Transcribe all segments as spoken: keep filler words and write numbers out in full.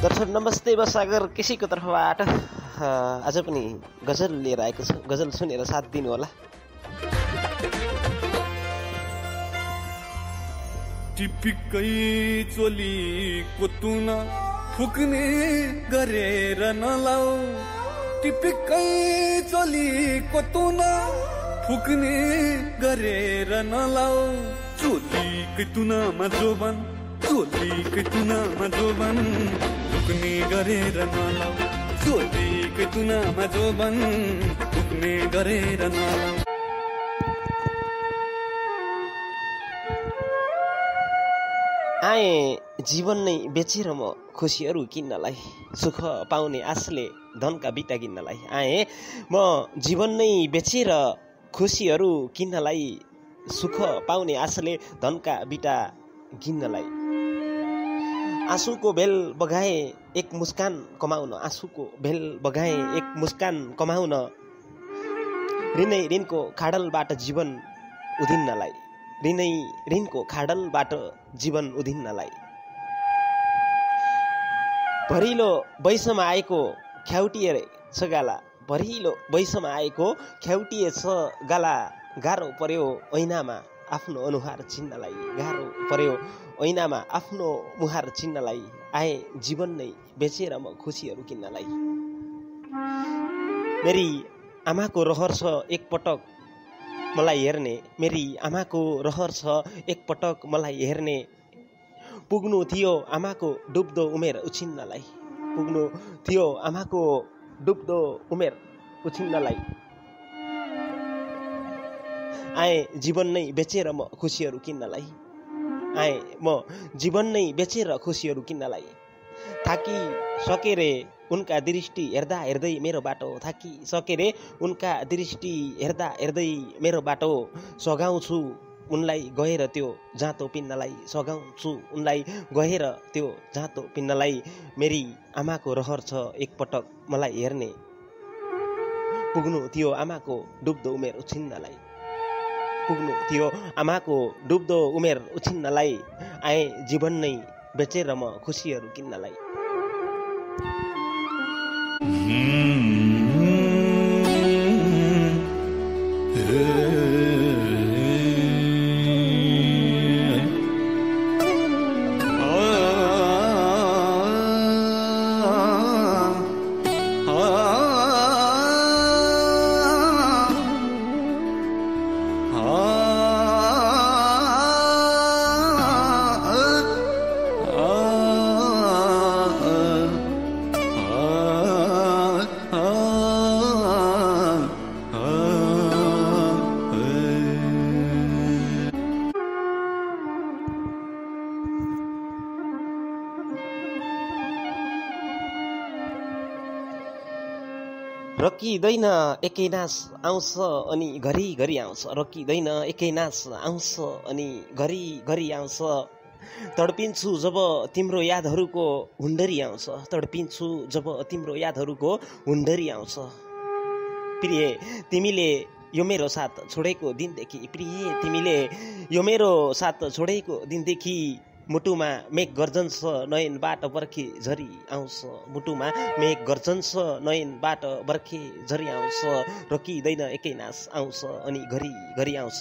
दर्शक नमस्ते बसागर केसीको तर्फबाट आज पनि गजल लिएर आएको छु। गजल सुनेर साथ दिनु होला। टिपिक्कै चोलीको तुना फुक्ने गरेर नलाऊ, टिपिक्कै चोलीको तुना फुक्ने गरेर नलाऊ, चोलीकै तुनामा जोबन चोलीकै तुनामा जोबन फुक्ने गरेर नलाऊ, चोलीकै तुनामा जोबन फुक्ने गरेर नलाऊ। आए जीवन नै बेचेर म खुसीहरू किन्नलाई, सुख पाउने आशले धनका बिटा किन्नलाई। आए म जीवन नै बेचेर खुसीहरू किन्नलाई, सुख पाउने आशले धनका बिटा किन्नलाई। आँसुको भेल बगाए एक मुस्कान कमाउन, आँसुको भेल बगाए एक मुस्कान कमाउन, ऋणै ऋणको खाडलबाट जीवन उधिन्नलाई, ऋणै ऋणको खाडलबाट जीवन उधिन्नलाई। भरिलो वैषमा आएको ख्याउटिए छ गाला, भरिलो वैषमा आएको ख्याउटिए छ गाला, गाह्रो पर्यो ऐनामा आफ्नो अनुहार चिन्नलाई, गाह्रो पर्यो ऐनामा आफ्नो मुहार चिन्नलाई। आए जीवन नै बेचेर म खुसीहरू किन्नलाई। मेरी आमाको रहर छ एकपटक मलाई हेर्ने, मेरी आमाको रहर छ एकपटक मलाई हेर्ने, पुग्नु थियो आमाको डुब्दो उमेर उछिन्नलाई, पुग्नु थियो आमाको डुब्दो उमेर उछिन्नलाई। आए जीवन नै बेचेर म खुसीहरू किन्नलाई, आए म जीवन नै बेचेर खुसीहरू किन्नलाई। थाकी सके रे उनका दृष्टि हेर्दा हेर्दै मेरो बाटो, थाकी सके रे उनका दृष्टि हेर्दा हेर्दै मेरो बाटो, सघाउँछु उनलाई गएर त्यो जाँतो पिन्नलाई, सघाउँछु उनलाई गएर त्यो जाँतो पिन्नलाई। मेरी आमाको रहर छ एकपटक मलाई हेर्ने, पुग्नु थियो आमाको डुब्दो उमेर उछिन्नलाई, पुग्नु थियो आमाको डुब्दो उमेर उछिन्नलाई। आए जीवन नै बेचेर म खुसीहरू किन्नलाई। रोकिँदैन एकै नास आउँछ अनि घरि घरि आउँछ, रोकिँदैन एकै नास आउँछ अनि घरि घरि आउँछ। तडपिन्छु जब तिम्रो यादहरूको हुन्डरी आउँछ, तडपिन्छु जब तिम्रो यादहरूको हुन्डरी आउँछ। प्रिय तिमीले यो मेरो साथ छोडेको दिनदेखि, प्रिय तिमीले यो मेरो साथ छोडेको दिनदेखि, मुटुमा मेघ गर्जन्छ नयनबाट बर्खे झरी आउँछ, मुटुमा मेघ गर्जन्छ नयनबाट बर्खे झरी आउँछ। रोकिँदैन एकै नास आउँछ अनि घरि घरि आउँछ।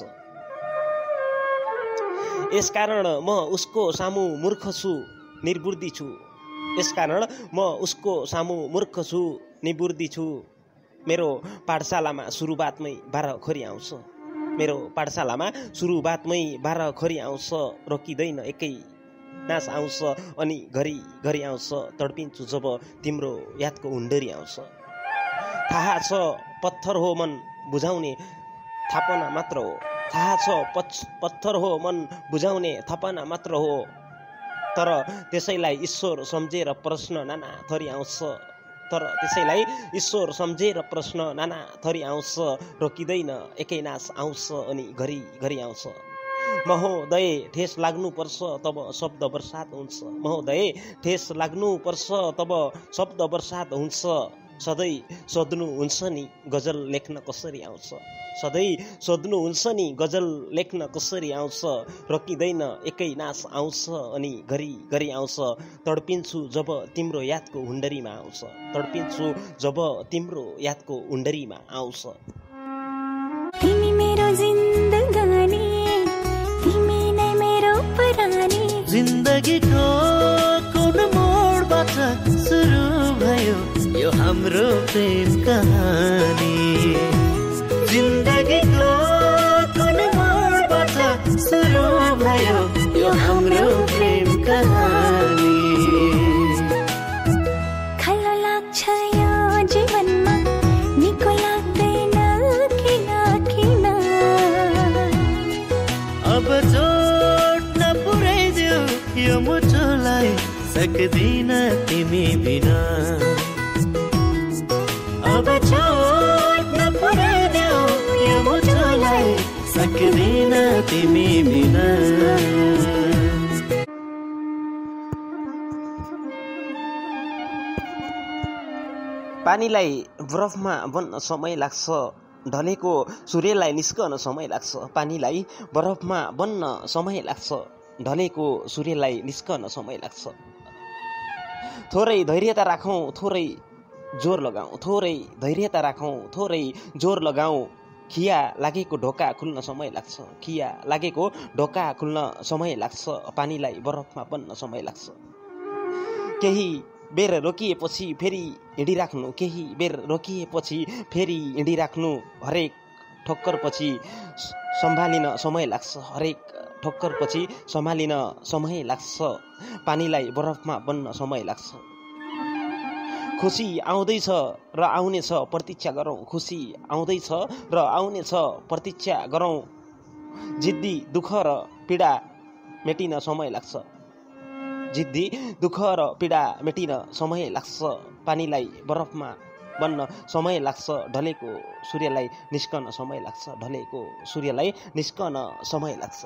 यसकारण म उसको सामु मूर्ख छु निर्बुद्धि छु, यसकारण म उसको सामु मूर्ख छु निर्बुद्धि छु। मेरो पाठशालामा सुरुवातमै बाह्र खोरी आउँछ, मेरो पाठशालामा सुरुवातमै बाह्र खोरी आउँछ। रोकिँदैन एकै नास आउँछ अनि घरि घरि आउँछ, तडपिन्छु जब तिम्रो यादको हुन्डरी आउँछ। थाहा छ पत्थर हो मन बुझाउने थापना मात्र हो, थाहा छ पत्थर हो मन बुझाउने थपना मात्र हो, तर त्यसैलाई ईश्वर सम्झेर प्रश्न नाना थरी आउँछ, तर त्यसैलाई ईश्वर सम्झेर प्रश्न नाना थरी आउँछ। रोकिँदैन एकै नास आउँछ अनि घरि घरि आउँछ। महोदय ठेस लाग्नुपर्छ तब शब्द वर्षात हुन्छ, महोदय ठेस लाग्नुपर्छ तब शब्द वर्षात हुन्छ। सधैँ सोध्नुहुन्छ नि गजल लेख्न कसरी आउँछ सधैँ सोध्नुहुन्छ नि गजल लेख्न कसरी आउँछ रोकिँदैन एकै नास आउँछ अनि घरि घरि आउँछ तडपिन्छु जब तिम्रो यादको हुन्डरीमा आउँछ तडपिन्छु जब तिम्रो यादको हुन्डरीमा आउँछ तिमी मेरो जिन्दगानी तिमी नै मेरो परानी जिन्दगीको कुन मोडबाट सुरु भयो यो हाम्रो प्रेम कहानी जिन्दगीको कुन मोडबाट सुरु भयो यो हाम्रो प्रेम कहानी खल्लो लाग्छ यो जीवनमा निको लाग्दैन किन किन अब चोट नपुर्याइदेऊ यो मुटुलाई सक्दिन तिमी बिना अब चोट नपुर्याइदेऊ यो मुटुलाई सक्दिन तिमी बिना पानीलाई बरफमा बन्न समय लाग्छ ढलेको सूर्यलाई निस्कन समय लाग्छ पानीलाई बरफमा बन्न समय लाग्छ ढलेको सूर्यलाई निस्कन समय लाग्छ थोरै धैर्यता राखौँ थोरै जोर लगाऊ थोरै धैर्यता राखौँ थोरै जोर लगाऊ खिया लागेको ढोका खुल्न समय लाग्छ खिया लागेको ढोका खुल्न समय लाग्छ पानीलाई बरफमा बन्न समय लाग्छ केही बेर रोकिएपछि फेरि हिँडिराख्नु केही बेर रोकिएपछि फेरि हिँडिराख्नु हरेक ठोक्करपछि सम्हालिन समय लाग्छ हरेक ठोक्करपछि सम्हालिन समय लाग्छ पानीलाई बरफमा बन्न समय लाग्छ खुसी आउँदैछ र आउनेछ प्रतीक्षा गरौँ खुसी आउँदैछ र आउनेछ प्रतीक्षा गरौँ जिद्दी दुःख र पीडा मेटिन समय लाग्छ जिद्दी दुःख र पीडा मेटिन समय लाग्छ पानीलाई बरफमा बन्न समय लाग्छ ढलेको सूर्यलाई निस्कन समय लाग्छ ढलेको सूर्यलाई निस्कन समय लाग्छ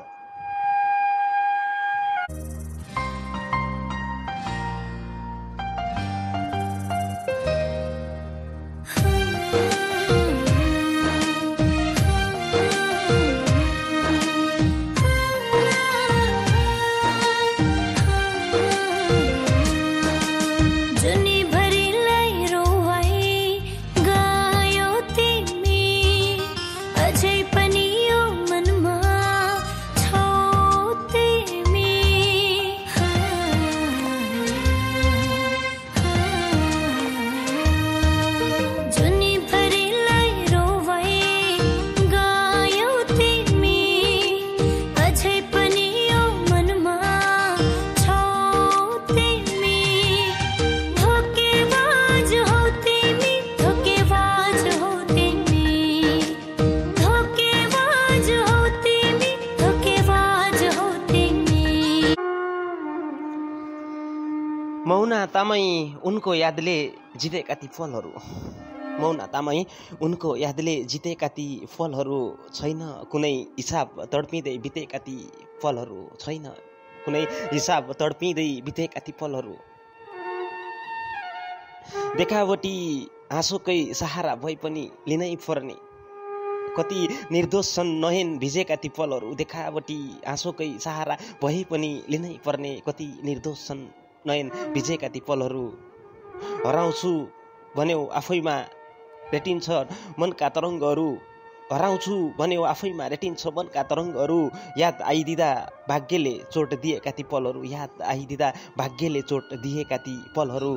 मौनतामै उनको यादले जितेका ती फलहरू मौनतामै उनको यादले जितेका ती फलहरू छैन कुनै हिसाब तडपिँदै बितेका ती फलहरू छैन कुनै हिसाब तडपिँदै बितेका ती फलहरू देखावटी हाँसोकै सहारा भए पनि लिनै पर्ने कति निर्दोष छन् नहेन भिजेका ती फलहरू देखावटी हाँसोकै सहारा भए पनि लिनै पर्ने कति निर्दोष छन् नयन भिजेका ती पलहरू हराउँछु भन्यौ आफैमा रेटिन्छ मनका तरङ्गहरू हराउँछु भन्यौ आफैमा रेटिन्छ मनका तरङ्गहरू याद आइदिँदा भाग्यले चोट दिएका ती पलहरू याद आइदिँदा भाग्यले चोट दिएका ती पलहरू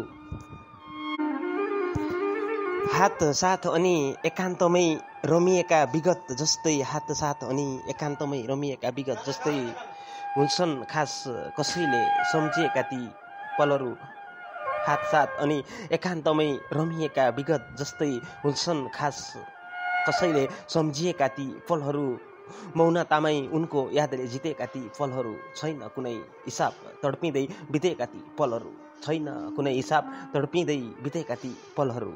हात साथ अनि एकान्तमै रमिएका विगत जस्तै हात साथ अनि एकान्तमै रमिएका विगत जस्तै हुन्छन् खास कसैले सम्झिएका ती पलहरू हात साथ अनि एकान्तमै रमिएका विगत जस्तै हुन्छन् खास कसैले सम्झिएका ती पलहरू मौनतामै उनको यादले जितेका ती पलहरू छैन कुनै हिसाब तडपिँदै बितेका ती पलहरू छैन कुनै हिसाब तडपिँदै बितेका ती पलहरू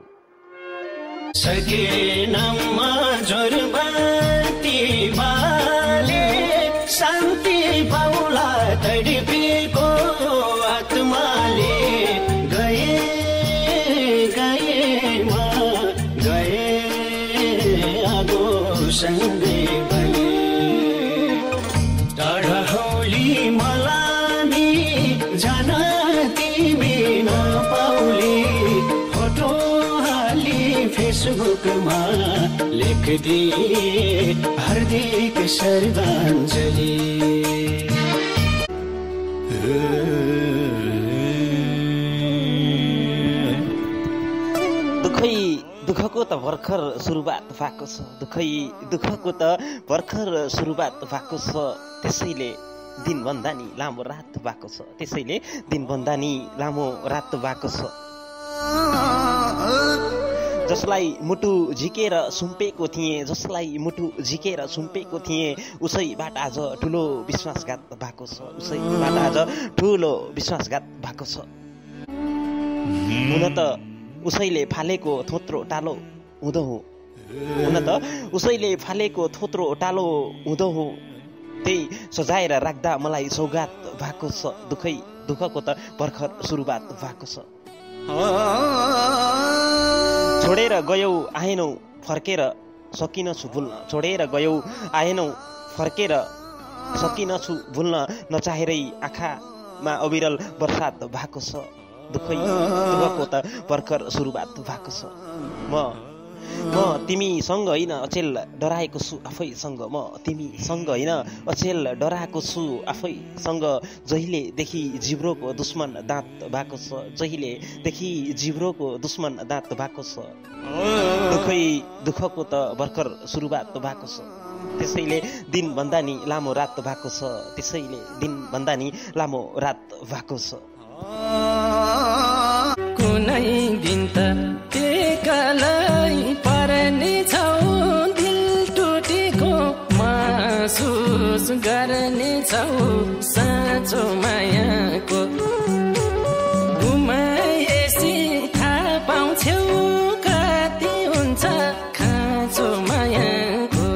सकेनमा जोरबन्ती बाले शान्ति पाउला तडपिएको आत्माले गए गए सधैँ भने टाढा हौली मलामी जान तिमी नपाउली फोटो हाली फेसबुकमा लेखिदिए हार्दिक श्रद्धाञ्जली दुखै दुःखको त भर्खर सुरुवात भएको छ दुखै दुःखको त भर्खर सुरुवात भएको छ त्यसैले दिनभन्दा नि लामो रात भएको छ त्यसैले दिनभन्दा नि लामो रात भएको छ जसलाई मुटु झिकेर सुम्पेको थिएँ जसलाई मुटु झिकेर सुम्पेको थिएँ उसैबाट आज ठुलो विश्वासघात भएको छ उसैबाट आज ठुलो विश्वासघात भएको छ हुन त उसैले फालेको थोत्रो टालो हुँदो हो हुन त उसैले फालेको थोत्रो टालो हुँदो हो त्यही सजाएर राख्दा मलाई सौगात भएको छ दुखै दुःखको त भर्खर सुरुवात भएको छ छोडेर गयौ आएनौ फर्केर सकिनछु भुल्न छोडेर गयौ आएनौ फर्केर सकिनछु भुल्न नचाहेरै आँखामा अविरल बर्सात भएको छ दुखै दुःखको त भर्खर सुरुवात भएको छ म म तिमीसँग होइन अचेल डराएको छु आफैसँग म तिमीसँग होइन अचेल डराएको छु आफैसँग जहिलेदेखि जिब्रोको दुश्मन दाँत भएको छ जहिलेदेखि जिब्रोको दुश्मन दाँत भएको छ दुखै दुःखको त भर्खर सुरुवात भएको छ त्यसैले दिनभन्दा नि लामो रात भएको छ त्यसैले दिनभन्दा नि लामो रात भएको छ कुनै दिन त एक्लै पर्ने छौ दिल टुटेको महसुस गर्ने छौ साँचो मायाको गुमाएसी थाहा पाउँछौ कति हुन्छ खाँचो मायाको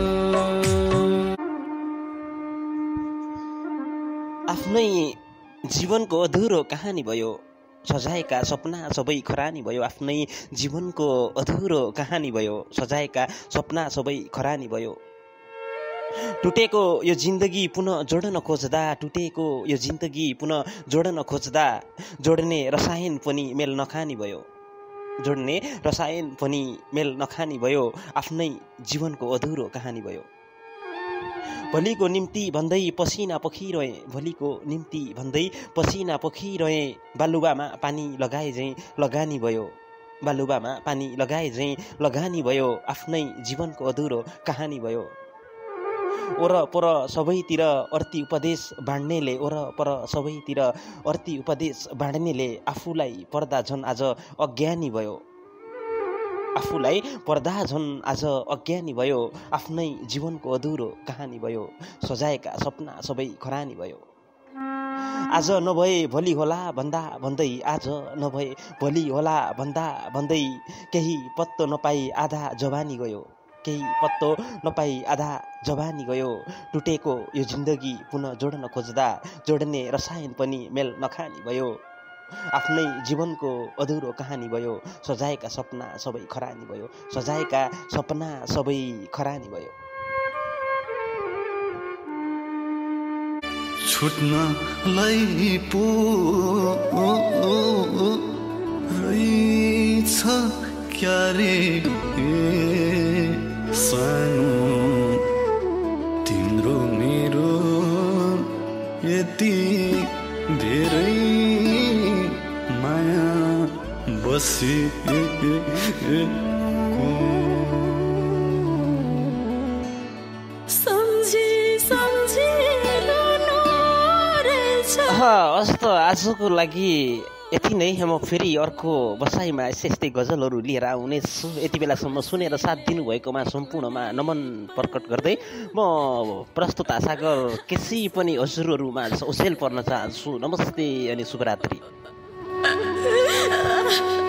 आफ्नै जीवनको अधुरो कहानी भयो सजाएका सपना सबै खरानी भयो आफ्नै जीवनको अधुरो कहानी भयो सजाएका सपना सबै खरानी भयो टुटेको यो जिन्दगी पुनः जोड्न खोज्दा टुटेको यो जिन्दगी पुनः जोड्न खोज्दा जोड्ने रसायन पनि मेल नखानी भयो जोड्ने रसायन पनि मेल नखानी भयो आफ्नै जीवनको अधुरो कहानी भयो भोलिको निम्ति भन्दै पसिना पोखिरहेँ भोलिको निम्ति भन्दै पसिना पोखिरहेँ बालुवामा पानी लगाए झैँ लगानी भयो बालुवामा पानी लगाए झैँ लगानी भयो आफ्नै जीवनको अधुरो कहानी भयो वरपर सबैतिर अर्ती उपदेश बाँड्नेले वरपर सबैतिर अर्ती उपदेश बाँड्नेले आफूलाई पर्दा झन् आज अज्ञानी भयो आफूलाई पर्दा झन् आज अज्ञानी भयो आफ्नै जीवनको अधुरो कहानी भयो सजाएका सपना सबै खरानी भयो आज नभए भोलि होला भन्दा भन्दै आज नभए भोलि होला भन्दा भन्दै केही पत्तो नपाई आधा जवानी गयो केही पत्तो नपाई आधा जवानी गयो टुटेको यो जिन्दगी पुनः जोड्न खोज्दा जोड्ने रसायन पनि मेल नखानी भयो आफ्नै जीवनको अधुरो कहानी भयो सजाएका सपना सबै खरानी भयो सजाएका सपना सबै खरानी भयो छुट्नलाई पो रहेछ क्यारे सानो तिम्रो मेरो यति धेरै माया बसी हस् त आजको लागि यति नै म फेरि अर्को बसाइमा यस्तै यस्तै गजलहरू लिएर आउनेछु यति बेलासम्म सुनेर साथ दिनुभएकोमा सम्पूर्णमा नमन प्रकट गर्दै म प्रस्तुता सागर केसी पनि हजुरहरूमा ओसेल पर्न चाहन्छु नमस्ते अनि शुभरात्रि